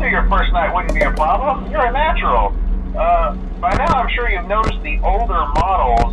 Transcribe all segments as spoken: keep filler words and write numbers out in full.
figured first night wouldn't be a problem. You're a natural. Uh, by now I'm sure you've noticed the older models.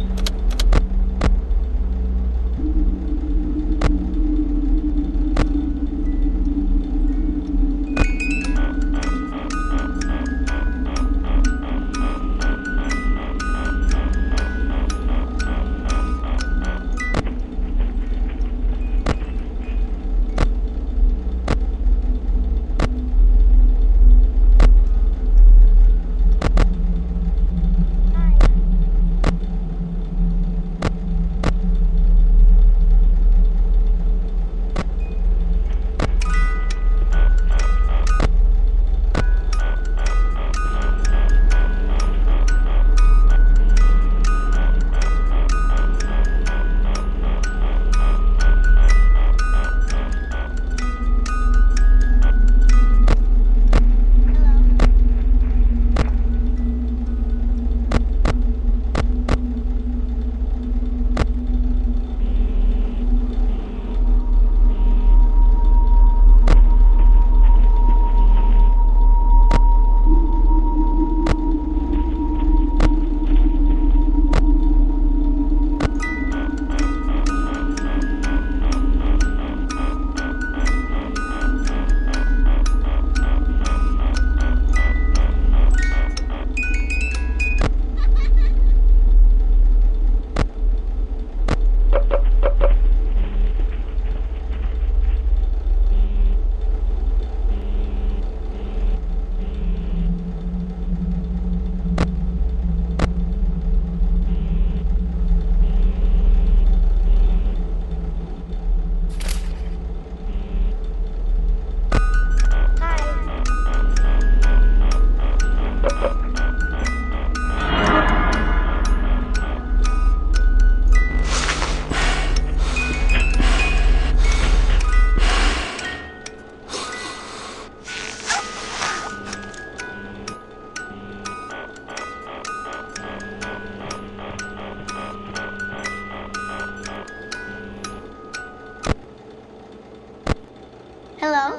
Hello?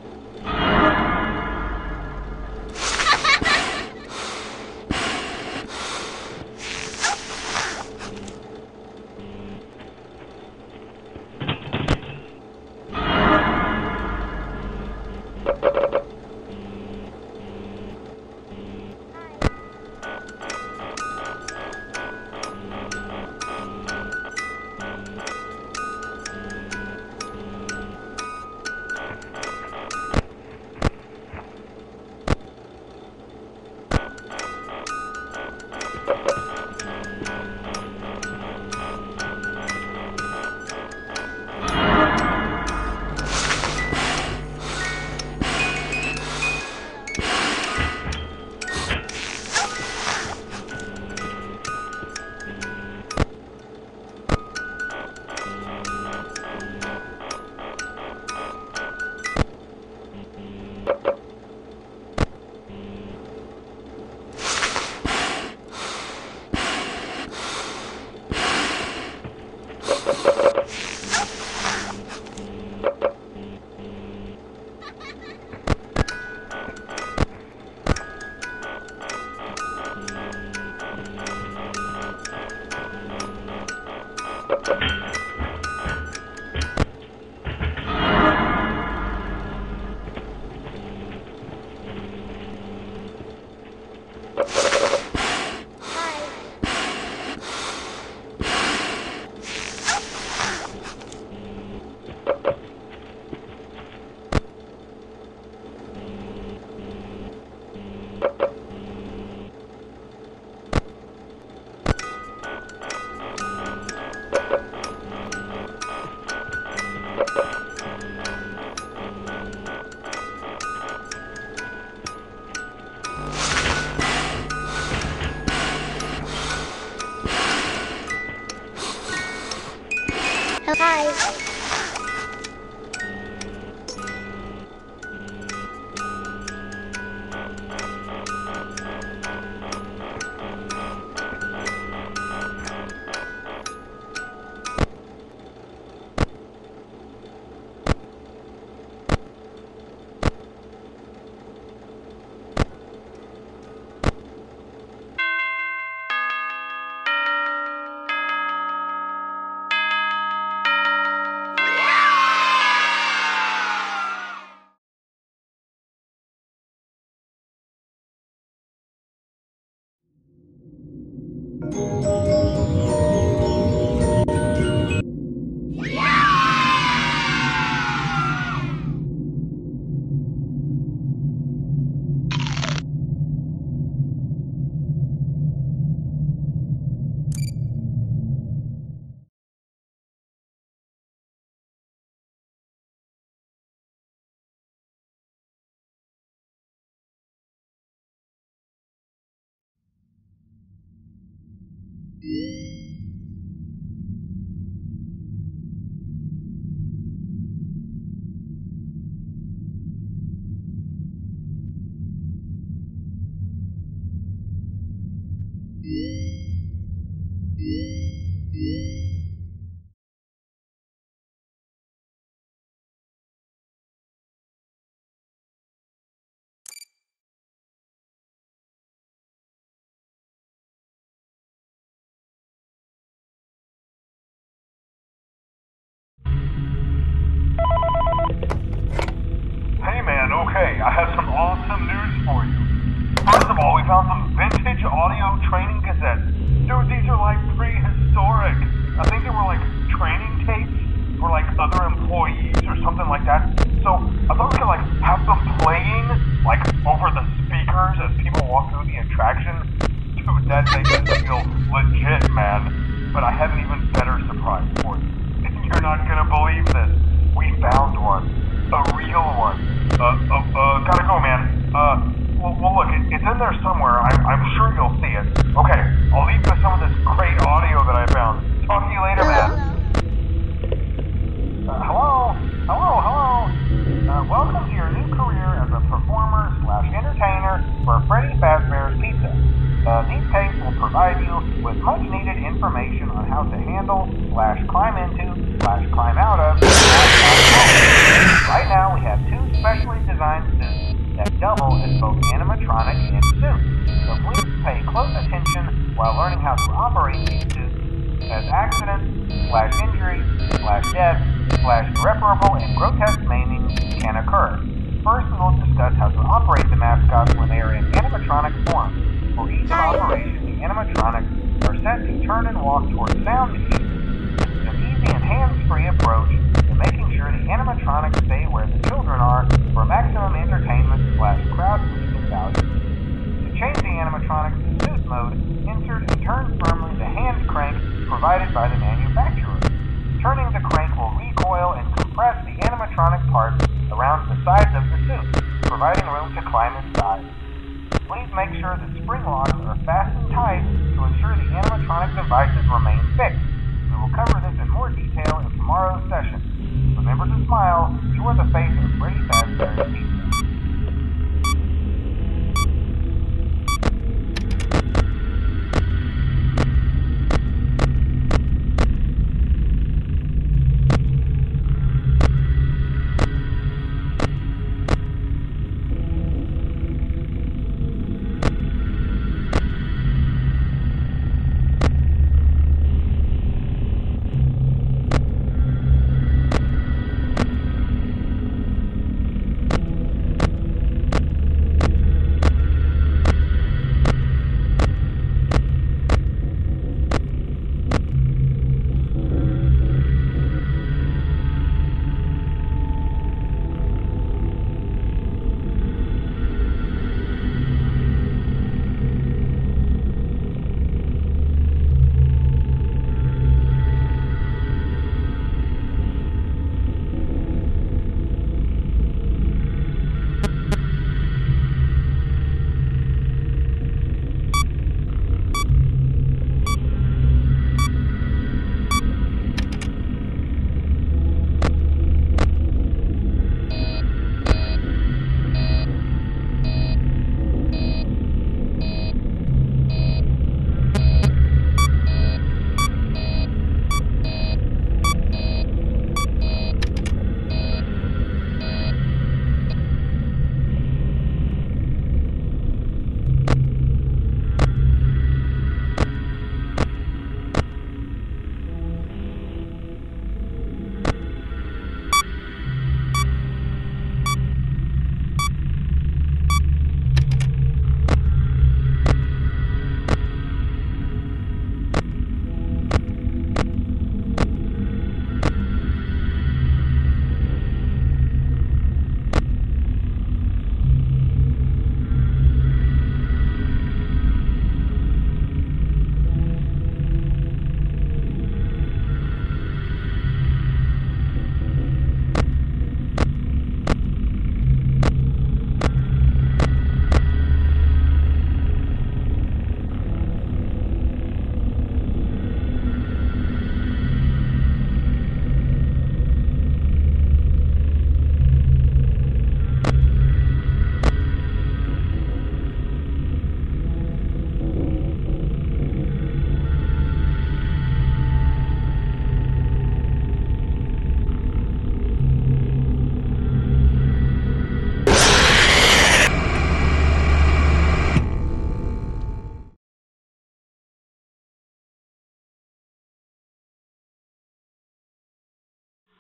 Hi. Hey man, okay, I have some awesome news for you. First of all, we found some vintage audio training cassettes. Dude, these are like prehistoric. I think they were like training tapes for like other employees or something like that. So I thought we could like have them playing like over the speakers as people walk through the attraction. Dude, that makes us feel legit, man. But I have an even better surprise for you. You're not gonna believe this. We found one. A real one. Uh, uh, uh, gotta go, man. Uh, well, well look, it, it's in there somewhere. I'm, I'm sure you'll see it. Okay, I'll leave you with some of this great audio that I found. Talk to you later, man. Uh, hello? Hello, hello? Uh, welcome to your new career as a performer slash entertainer for Freddy Fazbear's Pizza. Uh, these tapes will provide you with much needed information on how to handle, slash climb into, slash climb out of, slash Right now we have two specially designed suits that double as both animatronic and suit. So please pay close attention while learning how to operate these suits, as accidents, slash injuries, slash death, slash irreparable and grotesque maiming can occur. First we will discuss how to operate the mascots when they are in animatronic form. For each operation, the animatronics are set to turn and walk towards sound cues. An easy and hands-free approach to making sure the animatronics stay where the children are for maximum entertainment slash crowd-pleasing value. To change the animatronics to suit mode, insert and turn firmly the hand crank provided by the manufacturer. Turning the crank will recoil and compress the animatronic parts around the sides of the suit, providing room to climb inside. Please make sure that spring locks are fastened tight to ensure the animatronic devices remain fixed. We will cover this in more detail in tomorrow's session. Remember to smile. You are the face of Freddy Fazbear's Pizza.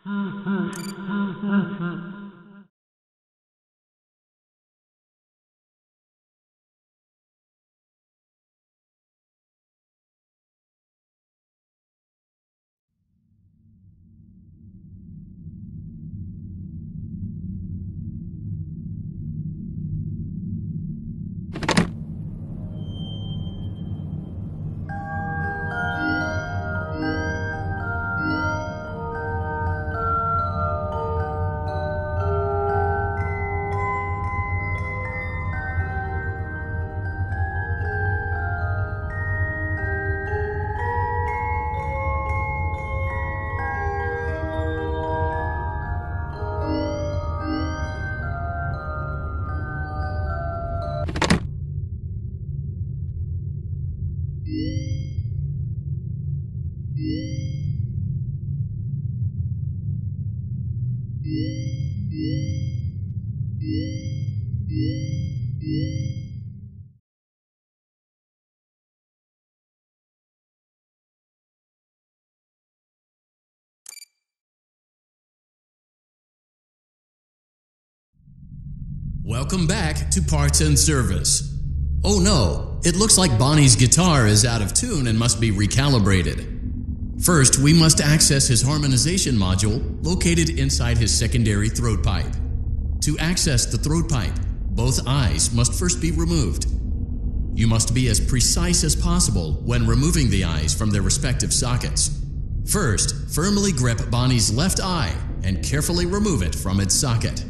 Welcome back to Parts and Service. Oh no, it looks like Bonnie's guitar is out of tune and must be recalibrated. First, we must access his harmonization module located inside his secondary throat pipe. To access the throat pipe, both eyes must first be removed. You must be as precise as possible when removing the eyes from their respective sockets. First, firmly grip Bonnie's left eye and carefully remove it from its socket.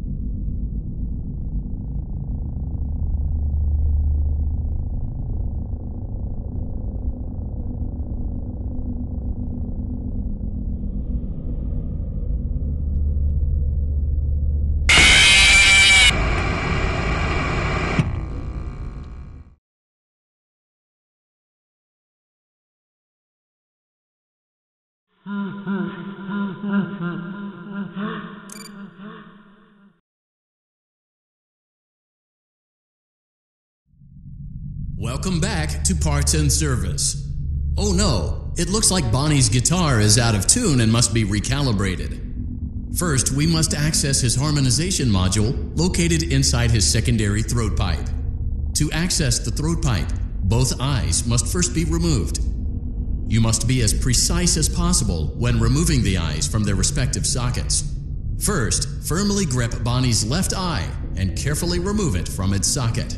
Welcome back to Parts and Service. Oh no, it looks like Bonnie's guitar is out of tune and must be recalibrated. First, we must access his harmonization module located inside his secondary throat pipe. To access the throat pipe, both eyes must first be removed. You must be as precise as possible when removing the eyes from their respective sockets. First, firmly grip Bonnie's left eye and carefully remove it from its socket.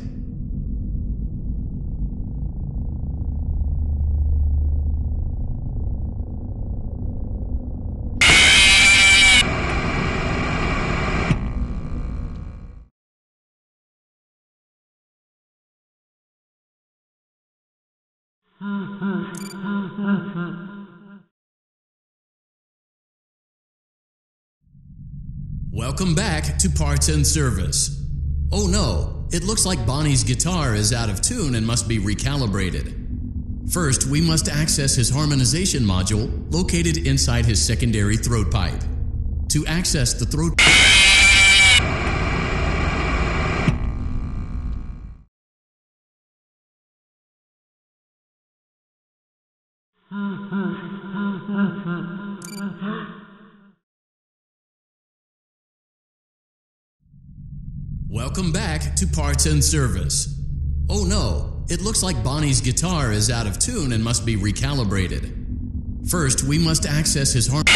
Welcome back to Parts and Service. Oh no, it looks like Bonnie's guitar is out of tune and must be recalibrated. First, we must access his harmonization module located inside his secondary throat pipe. To access the throat Welcome back to Parts and Service. Oh no, it looks like Bonnie's guitar is out of tune and must be recalibrated. First, we must access his harm-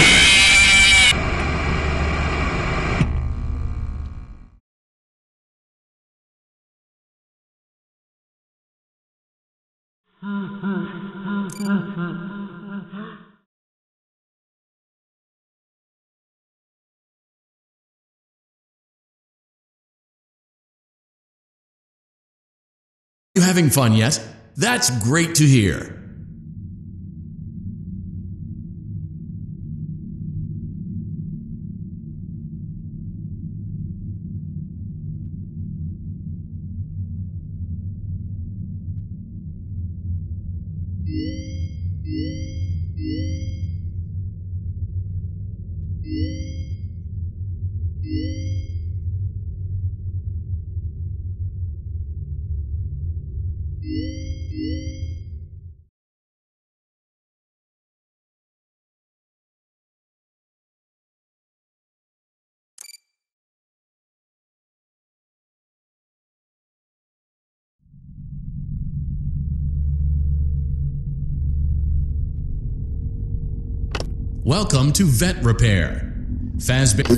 You having fun yet? That's great to hear. Welcome to Vet Repair. Fazbear.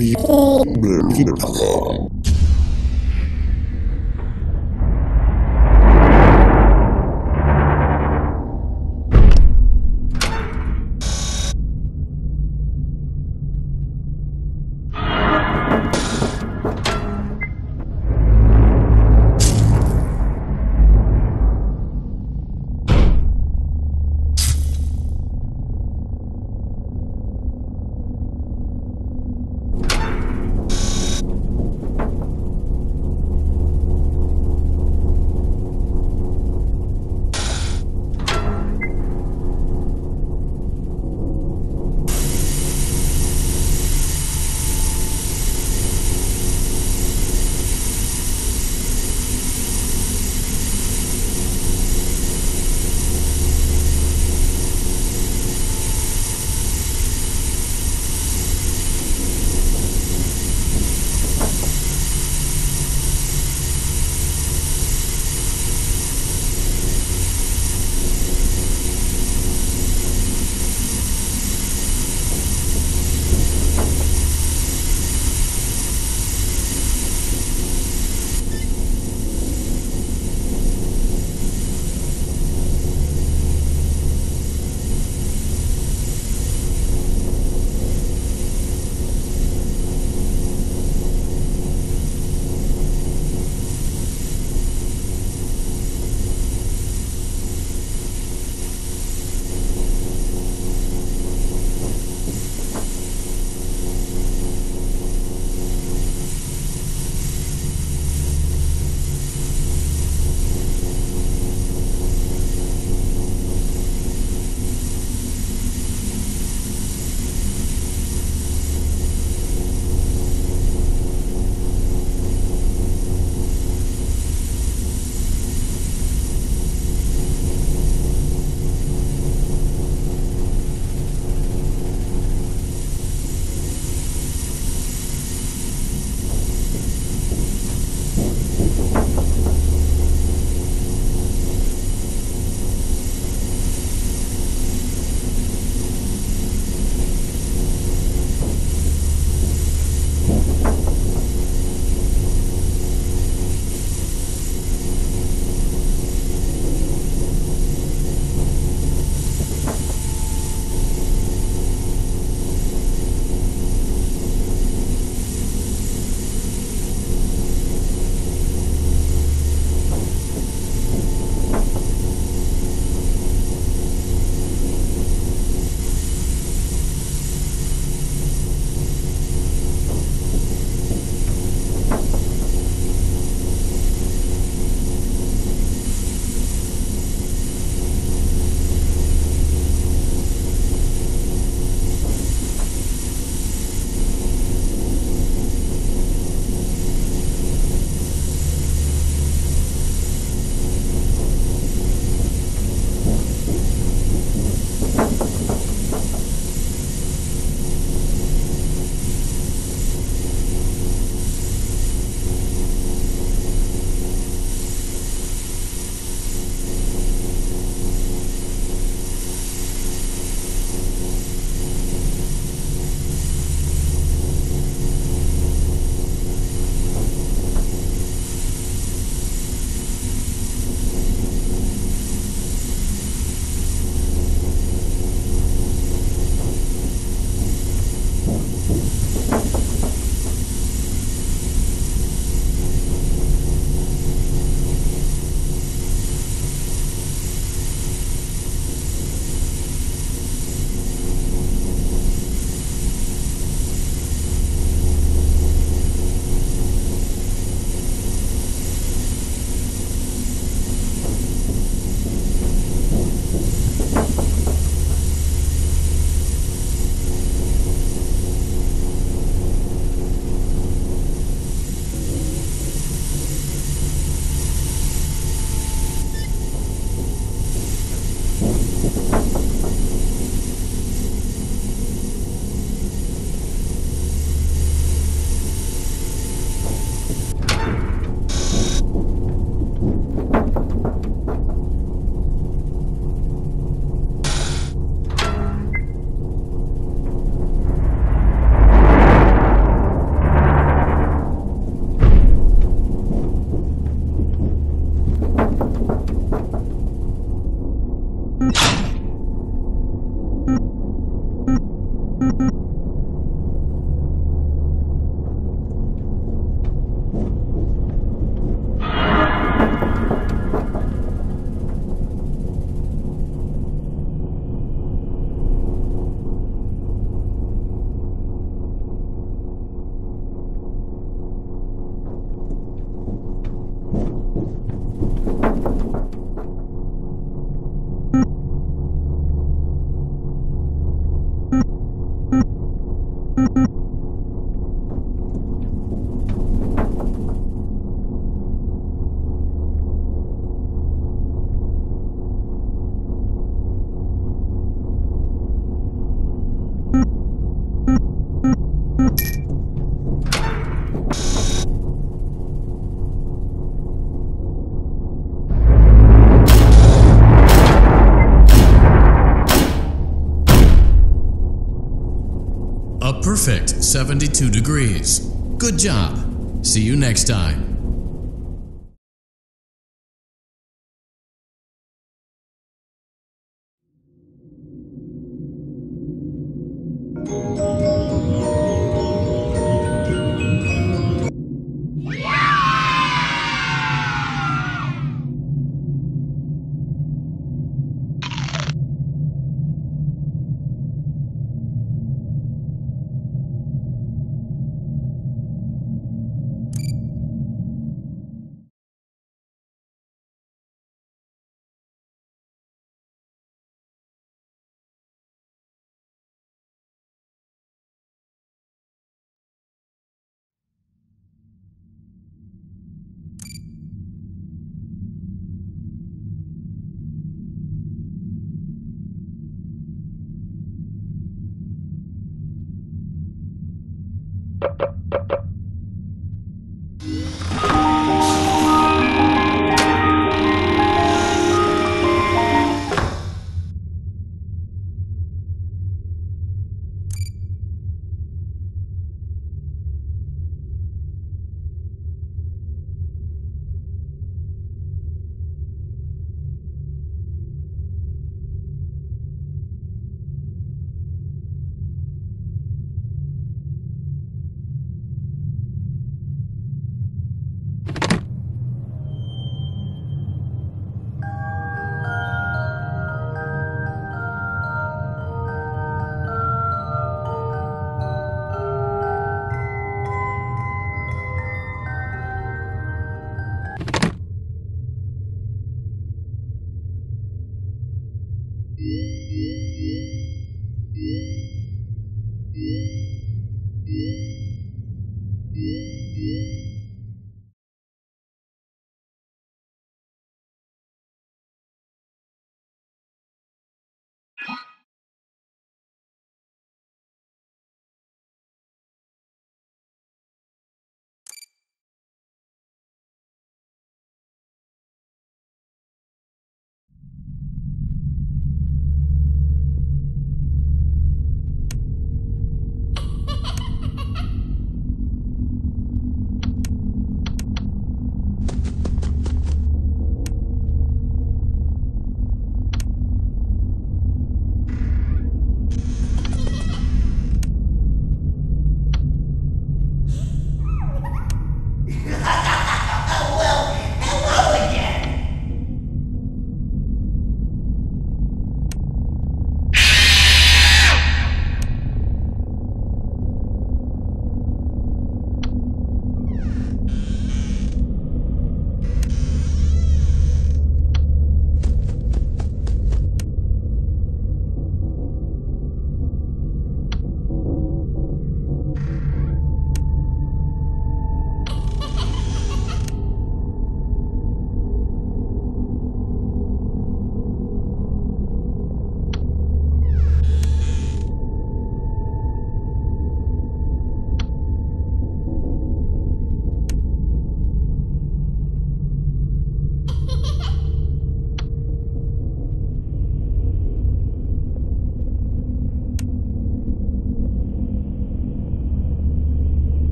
A perfect seventy-two degrees. Good job. See you next time.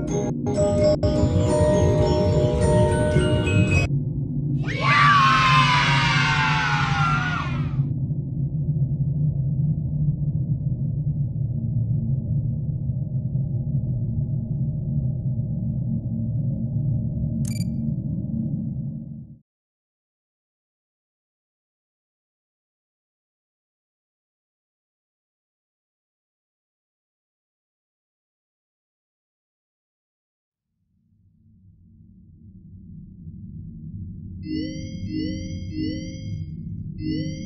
Yeah.